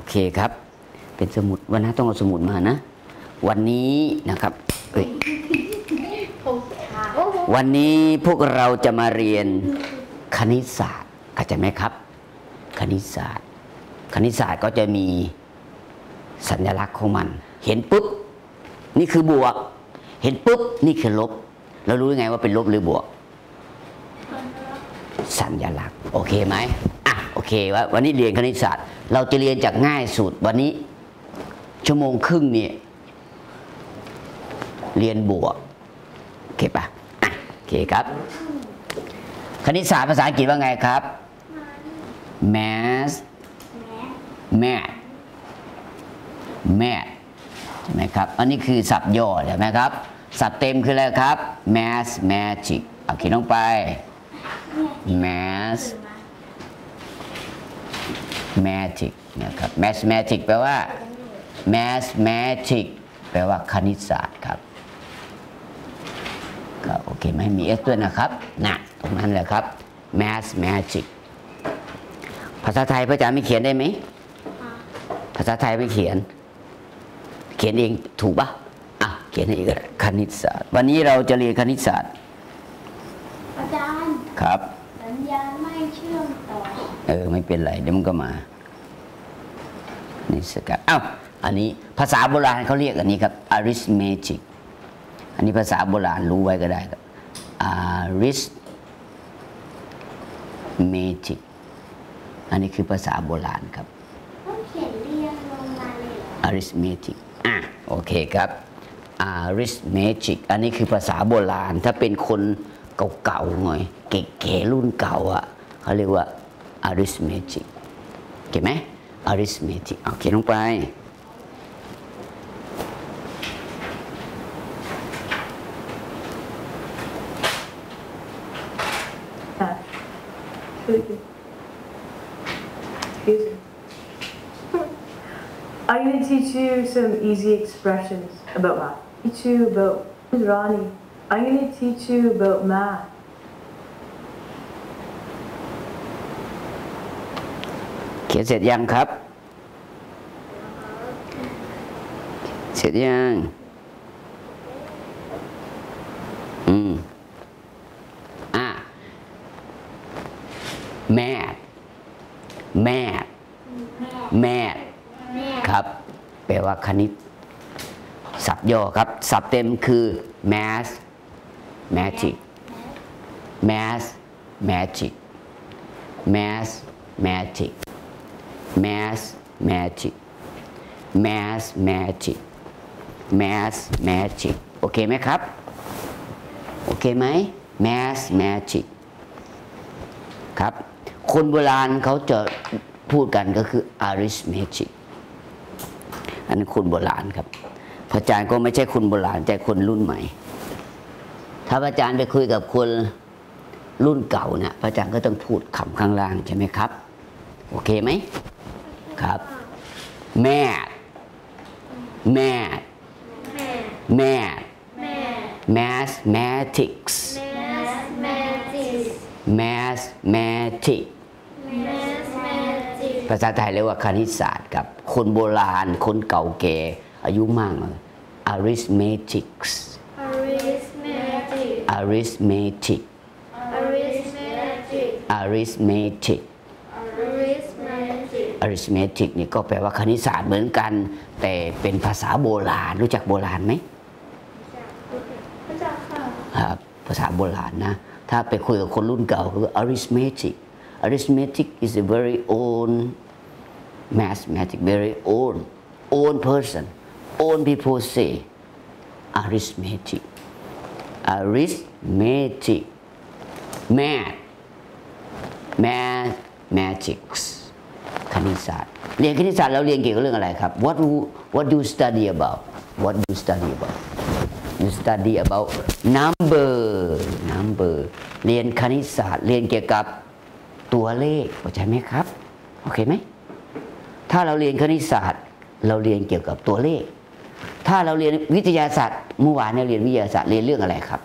เคครับเป็นสมุดวันนี้ต้องเอาสมุดมานะวันนี้นะครับวันนี้พวกเราจะมาเรียนคณิตศาสตร์เข้าใจไหมครับคณิตศาสตร์ก็จะมีสัญลักษณ์ของมันเห็นปุ๊บนี่คือบวกเห็นปุ๊บนี่คือลบเรารู้ยังไงว่าเป็นลบหรือบวกสัญลักษณ์โอเคไหมโอเคว่าวันนี้เรียนคณิตศาสตร์เราจะเรียนจากง่ายสุดวันนี้ชั่วโมงครึ่งเนี่ยเรียนบวกโอเคปะโอเคครับคณิตศาสตร์ภาษาอังกฤษว่าไงครับ math ใช่ไหมครับอันนี้คือศัพท์ย่อใช่ไหมครับศัพท์เต็มคืออะไรครับ mathematics เอาเขียนลงไป mathematics นะครับ mathematics แปลว่า mathematics แปลว่าคณิตศาสตร์ครับก็โอเคไหมมี s ด้วยนะครับนะตรงนั้นแหละครับ mathematics ภาษาไทยพระอาจารย์ไม่เขียนได้ไหมภาษาไทยไม่เขียนเองถูกปะเขียนเองคณิตศาสตร์วันนี้เราจะเรียนคณิตศาสตร์อาจารย์ครับสัญญาณไม่เชื่อมต่อไม่เป็นไรเดี๋ยวมันก็มานี่สกัดอันนี้ภาษาโบราณเขาเรียกอันนี้ครับ arithmetic อันนี้ภาษาโบราณรู้ไว้ก็ได้ครับ arithmetic อันนี้คือภาษาโบราณครับต้องเขียนเรียงลงมาเลย arithmetic โอเคครับ arithmetic อันนี้คือภาษาโบราณถ้าเป็นคนเก่าๆหน่อยเก๋ๆรุ่นเก่าเขาเรียกว่า arithmetic โอเคไหม arithmetic เขียนลงไป I'm going to teach you some easy expressions about math. Teach you about Ronnie. I'm going to teach you about math. เขียนเสร็จยังครับเสร็จยังแม่ครับแปลว่าคณิตศัพท์ย่อครับศัพท์เต็มคือ mathematics โอเคไหมครับโอเคไหม mathematics ครับคนโบราณเขาจะพูดกันก็คือ arithmetic อันนั้นคนโบราณครับพระอาจารย์ก็ไม่ใช่คนโบราณแต่คนรุ่นใหม่ถ้าพระอาจารย์ไปคุยกับคนรุ่นเก่าเนี่ยพระอาจารย์ก็ต้องพูดคำข้างล่างใช่ไหมครับโอเคไหมครับ mathematics ภาษาไทยเรียกว่าคณิตศาสตร์กับคนโบราณคนเก่าแก่อายุมากเลย arithmetic นี่ก็แปลว่าคณิตศาสตร์เหมือนกันแต่เป็นภาษาโบราณรู้จักโบราณไหมครับภาษาโบราณนะถ้าไปคุยกับคนรุ่นเก่าคือ arithmetic is a very old mathematics very old person old people say arithmetic mathematics คณิตศาสตร์เรียนคณิตศาสตร์เราเรียนเกี่ยวกับเรื่องอะไรครับ what do you study about you study about number เรียนคณิตศาสตร์เรียนเกี่ยวกับตัวเลขเข้าใจไหมครับโอเคไหมถ้าเราเรียนคณิตศาสตร์เราเรียนเกี่ยวกับตัวเลขถ้าเราเรียนวิทยาศาสตร์เมื่อวานเราเรียนวิทยาศาสตร์เรียนเรื่องอะไรครับ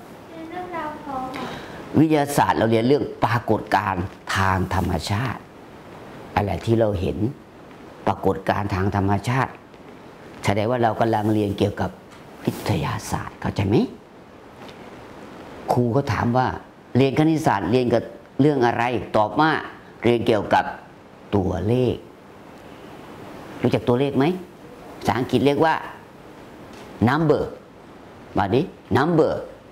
วิทยาศาสตร์เราเรียนเรื่องปรากฏการณ์ทางธรรมชาติอะไรที่เราเห็นปรากฏการณ์ทางธรรมชาติแสดงว่าเรากำลังเรียนเกี่ยวกับวิทยาศาสตร์เข้าใจไหมครูก็ถามว่าเรียนคณิตศาสตร์เรียนกับเรื่องอะไรตอบว่าเรียนเกี่ยวกับตัวเลขรู้จักตัวเลขไหมภาษาอังกฤษเรียกว่า number มาดิ number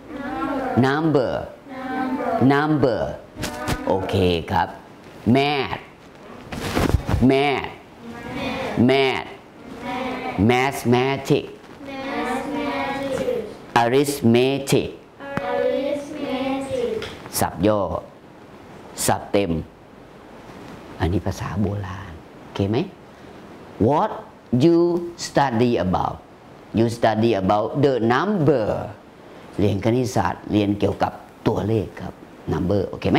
โอเคครับ math mathematics arithmetic ศัพท์ย่อศัพท์เต็มอันนี้ภาษาโบราณโอเคไหม What you study about you study about the number เรียนคณิตศาสตร์เรียนเกี่ยวกับตัวเลขครับ number โอเคไหม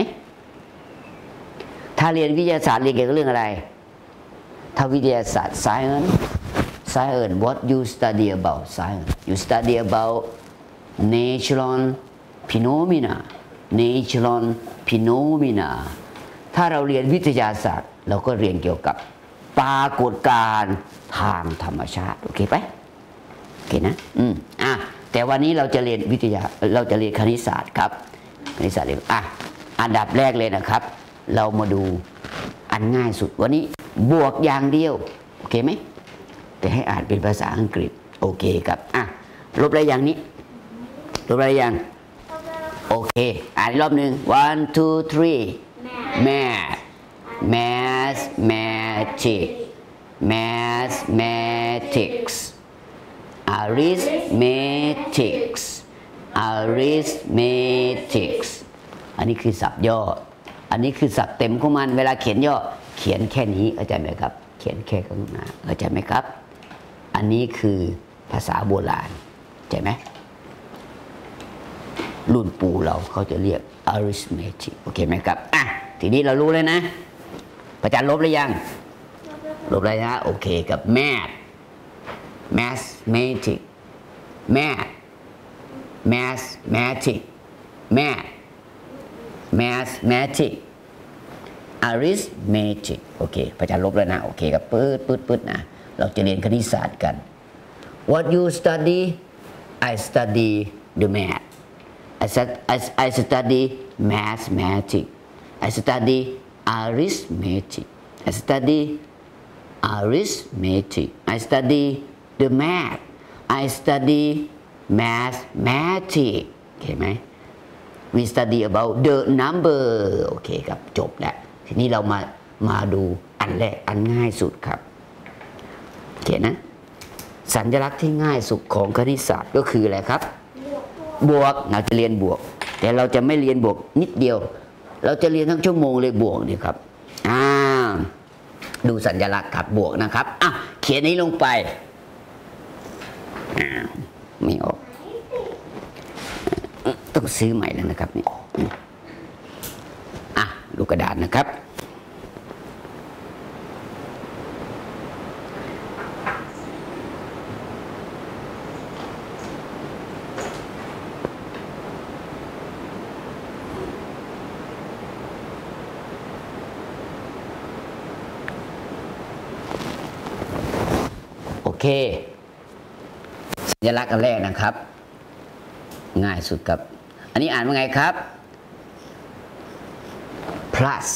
ถ้าเรียนวิทยาศาสตร์เรียนเกี่ยวกับเรื่องอะไรถ้าวิทยาศาสตร์ science what you study about science you study about natural phenomena ถ้าเราเรียนวิทยาศาสตร์เราก็เรียนเกี่ยวกับปรากฏการณ์ทางธรรมชาติโอเคไหมโอเคนะแต่วันนี้เราจะเรียนคณิตศาสตร์ครับคณิตศาสตร์อันดับแรกเลยนะครับเรามาดูอันง่ายสุดวันนี้บวกอย่างเดียวโอเคไหมแต่ให้อ่านเป็นภาษาอังกฤษโอเคครับลบอะไรอย่างนี้ลบอะไรอย่างโอเคอ่านอีกรอบหนึ่ง one two three mathematics arithmetics อันนี้คือศัพท์ย่ออันนี้คือศัพท์เต็มของมันเวลาเขียนย่อเขียนแค่นี้เข้าใจไหมครับเขียนแค่ข้างหน้าเข้าใจไหมครับอันนี้คือภาษาโบราณเข้าใจไหมรุ่นปู่เราเขาจะเรียก arithmetic โอเคไหมครับทีนี้เรารู้เลยนะอาจารย์ลบหรือยังลบอะไรนะโอเคกับ mathematics arithmetic โอเคอาจารย์ลบแล้วนะโอเคครับปื๊ดนะเราจะเรียนคณิตศาสตร์กัน What you study I study the math I study mathematics I study arithmetic I study the math I study mathematics โอเคไหม We study about the number โอเคครับจบแล้วทีนี้เรามาดูอันแรกอันง่ายสุดครับโอเคนะสัญลักษณ์ที่ง่ายสุดของคณิตศาสตร์ก็คืออะไรครับบวกเราจะเรียนบวกแต่เราจะไม่เรียนบวกนิดเดียวเราจะเรียนทั้งชั่วโมงเลยบวกนี่ครับดูสัญลักษณ์ครับบวกนะครับเขียนนี้ลงไปไม่ออกต้องซื้อใหม่แล้วนะครับนี่ดูกระดาษนะครับโอเคสัญลักษณ์อันแรกนะครับง่ายสุดครับอันนี้อ่านว่าไงครับ plus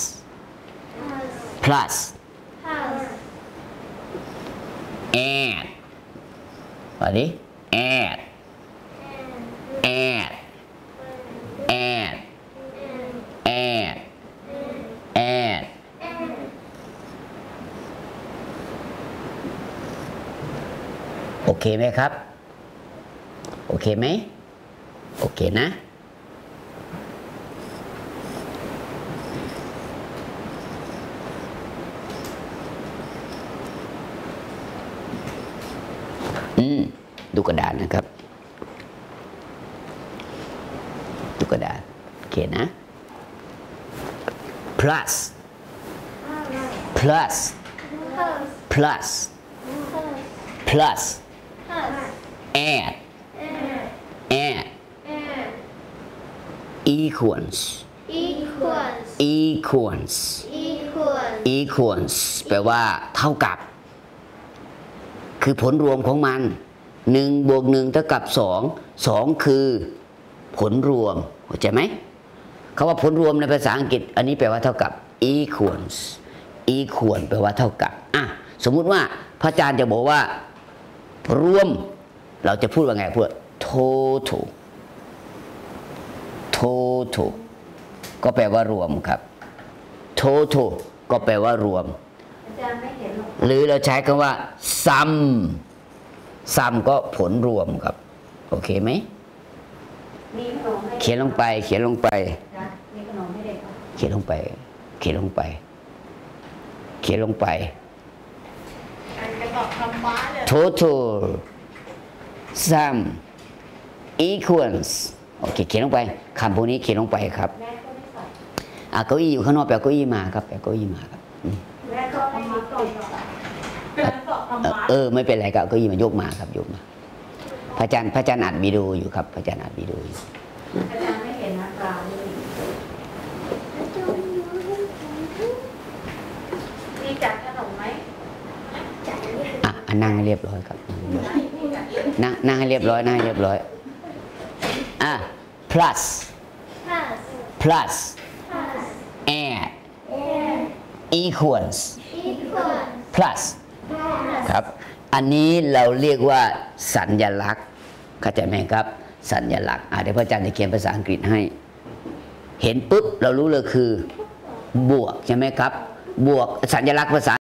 add ว่าดิ add โอเคไหมครับโอเคไหมโอเคนะดูกระดาษนะครับดูกระดาษโอเคนะ plus add equals แปลว่าเท่ากับคือผลรวมของมัน1 บวก 1เท่ากับ2 2คือผลรวมเข้าใจไหมคำว่าผลรวมในภาษาอังกฤษอันนี้แปลว่าเท่ากับ equals equal แปลว่าเท่ากับสมมุติว่าพระอาจารย์จะบอกว่ารวมเราจะพูดว่าไงพูด total total ก็แปลว่ารวมครับ total ก็แปลว่ารวมหรือเราใช้คำว่า sum sum ก็ผลรวมครับโอเคไหมเขียนลงไปเขียนลงไปเขียนลงไปเขียนลงไปเขียนลงไป total sum equals โอเคเขียนลงไปคำพวกนี้เขียนลงไปครับเก้าอี้อยู่ข้างนอกแปลเก้าอี้มาครับแปลเก้าอี้มาครับไม่เป็นไรครับเก้าอี้มายกมาครับยกมาพระอาจารย์อัดวิดีโออยู่ครับพระอาจารย์อัดวิดีโออยู่อาจารย์ไม่เห็นนะปลาเลยมีจัดขนมไหมนั่งให้เรียบร้อยครับนั่งให้เรียบร้อยนั่งให้เรียบร้อยplus add equals plus ครับอันนี้เราเรียกว่าสัญลักษณ์เข้าใจไหมครับสัญลักษณ์เดี๋ยวพระอาจารย์จะเขียนภาษาอังกฤษให้เห็นปุ๊บเรารู้เลยคือบวกใช่ไหมครับบวกสัญลักษณ์ภาษา